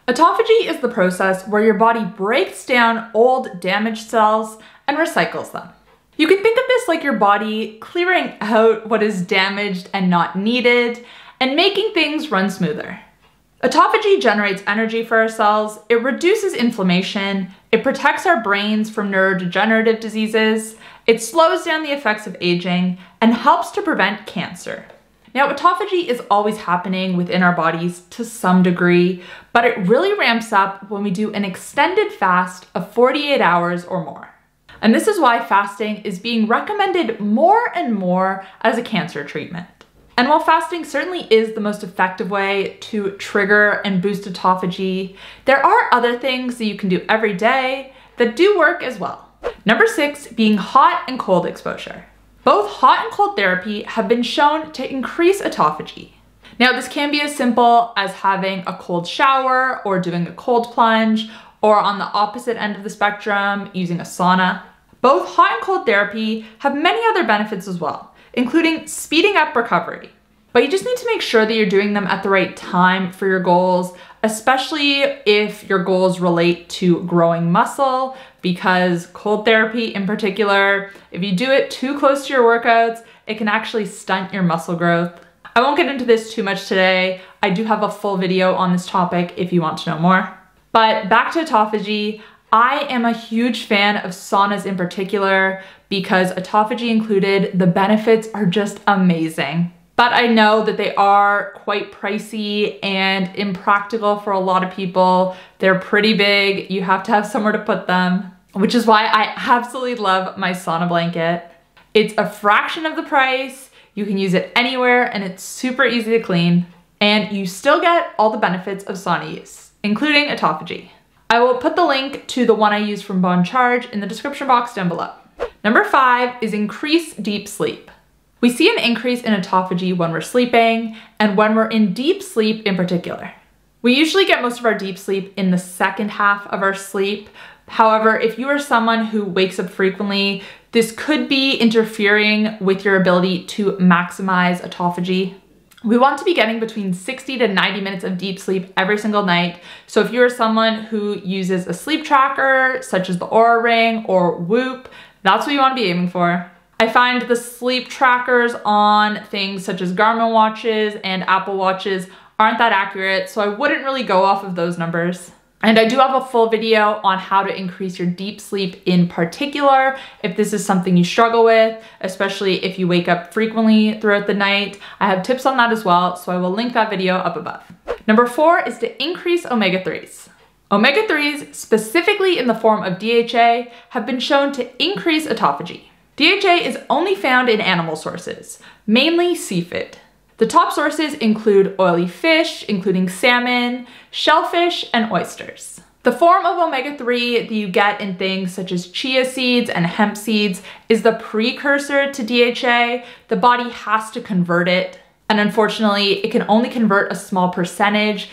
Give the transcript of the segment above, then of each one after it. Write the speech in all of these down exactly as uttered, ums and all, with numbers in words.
Autophagy is the process where your body breaks down old damaged cells and recycles them. You can think of this like your body clearing out what is damaged and not needed and making things run smoother. Autophagy generates energy for our cells, it reduces inflammation, it protects our brains from neurodegenerative diseases, it slows down the effects of aging, and helps to prevent cancer. Now, autophagy is always happening within our bodies to some degree, but it really ramps up when we do an extended fast of forty-eight hours or more. And this is why fasting is being recommended more and more as a cancer treatment. And while fasting certainly is the most effective way to trigger and boost autophagy, there are other things that you can do every day that do work as well. Number six, being hot and cold exposure. Both hot and cold therapy have been shown to increase autophagy. Now, this can be as simple as having a cold shower or doing a cold plunge, or on the opposite end of the spectrum, using a sauna. Both hot and cold therapy have many other benefits as well, including speeding up recovery. But you just need to make sure that you're doing them at the right time for your goals, especially if your goals relate to growing muscle, because cold therapy in particular, if you do it too close to your workouts, it can actually stunt your muscle growth. I won't get into this too much today. I do have a full video on this topic if you want to know more. But back to autophagy, I am a huge fan of saunas in particular because autophagy included, the benefits are just amazing. But I know that they are quite pricey and impractical for a lot of people. They're pretty big, you have to have somewhere to put them, which is why I absolutely love my sauna blanket. It's a fraction of the price, you can use it anywhere, and it's super easy to clean, and you still get all the benefits of sauna use, including autophagy. I will put the link to the one I use from Bon Charge in the description box down below. Number five is increase deep sleep. We see an increase in autophagy when we're sleeping and when we're in deep sleep in particular. We usually get most of our deep sleep in the second half of our sleep. However, if you are someone who wakes up frequently, this could be interfering with your ability to maximize autophagy. We want to be getting between sixty to ninety minutes of deep sleep every single night. So if you're someone who uses a sleep tracker, such as the Oura Ring or Whoop, that's what you want to be aiming for. I find the sleep trackers on things such as Garmin watches and Apple watches aren't that accurate, so I wouldn't really go off of those numbers. And I do have a full video on how to increase your deep sleep in particular, if this is something you struggle with, especially if you wake up frequently throughout the night. I have tips on that as well, so I will link that video up above. Number four is to increase omega threes. omega threes, specifically in the form of D H A, have been shown to increase autophagy. D H A is only found in animal sources, mainly seafood. The top sources include oily fish, including salmon, shellfish, and oysters. The form of omega three that you get in things such as chia seeds and hemp seeds is the precursor to D H A. The body has to convert it, and unfortunately, it can only convert a small percentage,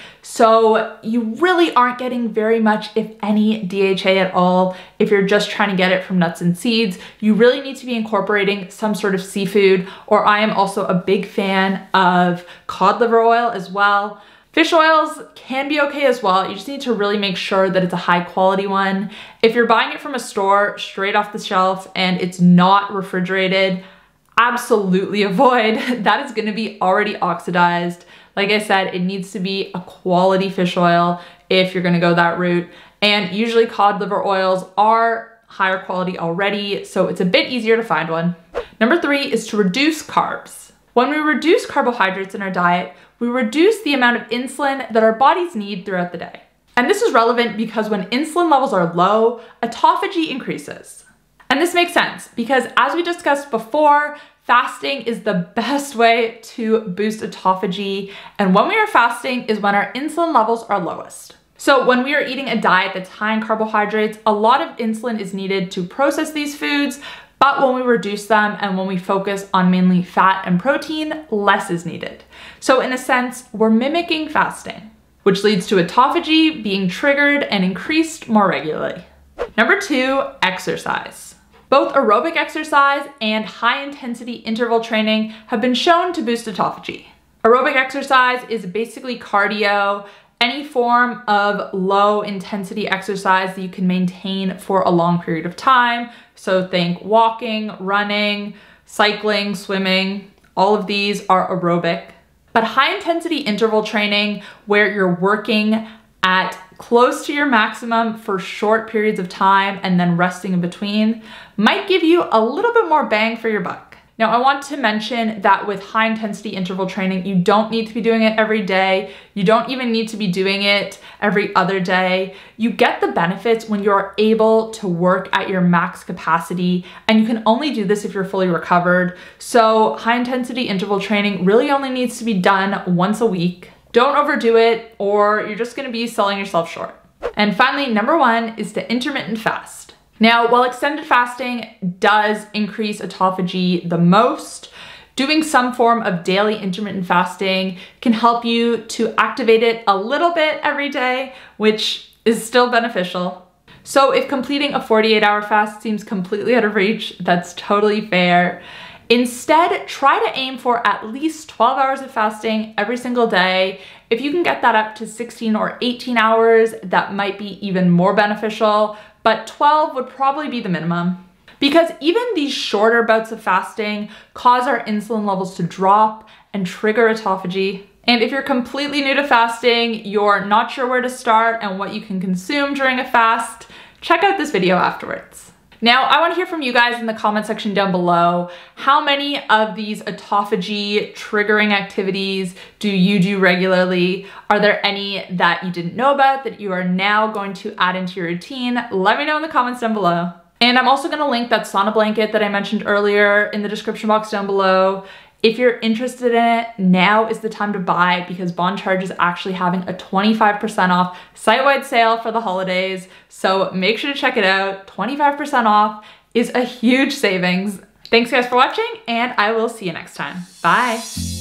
so you really aren't getting very much, if any, D H A at all if you're just trying to get it from nuts and seeds. You really need to be incorporating some sort of seafood, or I am also a big fan of cod liver oil as well. Fish oils can be okay as well. You just need to really make sure that it's a high quality one. If you're buying it from a store straight off the shelf and it's not refrigerated, absolutely avoid. That is going to be already oxidized. Like I said, it needs to be a quality fish oil if you're going to go that route. And usually cod liver oils are higher quality already, so it's a bit easier to find one. Number three is to reduce carbs. When we reduce carbohydrates in our diet, we reduce the amount of insulin that our bodies need throughout the day. And this is relevant because when insulin levels are low, autophagy increases. And this makes sense because, as we discussed before, fasting is the best way to boost autophagy. And when we are fasting is when our insulin levels are lowest. So when we are eating a diet that's high in carbohydrates, a lot of insulin is needed to process these foods. But when we reduce them and when we focus on mainly fat and protein, less is needed. So in a sense, we're mimicking fasting, which leads to autophagy being triggered and increased more regularly. Number two, exercise. Both aerobic exercise and high-intensity interval training have been shown to boost autophagy. Aerobic exercise is basically cardio, any form of low intensity exercise that you can maintain for a long period of time. So think walking, running, cycling, swimming, all of these are aerobic. But high intensity interval training, where you're working at close to your maximum for short periods of time and then resting in between, might give you a little bit more bang for your buck. Now, I want to mention that with high intensity interval training, you don't need to be doing it every day. You don't even need to be doing it every other day. You get the benefits when you're able to work at your max capacity, and you can only do this if you're fully recovered. So high intensity interval training really only needs to be done once a week. Don't overdo it, or you're just gonna be selling yourself short. And finally, number one is to intermittent fast. Now, while extended fasting does increase autophagy the most, doing some form of daily intermittent fasting can help you to activate it a little bit every day, which is still beneficial. So if completing a forty-eight hour fast seems completely out of reach, that's totally fair. Instead, try to aim for at least twelve hours of fasting every single day. If you can get that up to sixteen or eighteen hours, that might be even more beneficial, but twelve would probably be the minimum. Because even these shorter bouts of fasting cause our insulin levels to drop and trigger autophagy. And if you're completely new to fasting, you're not sure where to start and what you can consume during a fast, check out this video afterwards. Now, I want to hear from you guys in the comment section down below. How many of these autophagy triggering activities do you do regularly? Are there any that you didn't know about that you are now going to add into your routine? Let me know in the comments down below. And I'm also going to link that sauna blanket that I mentioned earlier in the description box down below. If you're interested in it, now is the time to buy, because Bon Charge is actually having a twenty-five percent off site-wide sale for the holidays. So make sure to check it out. twenty-five percent off is a huge savings. Thanks guys for watching, and I will see you next time. Bye.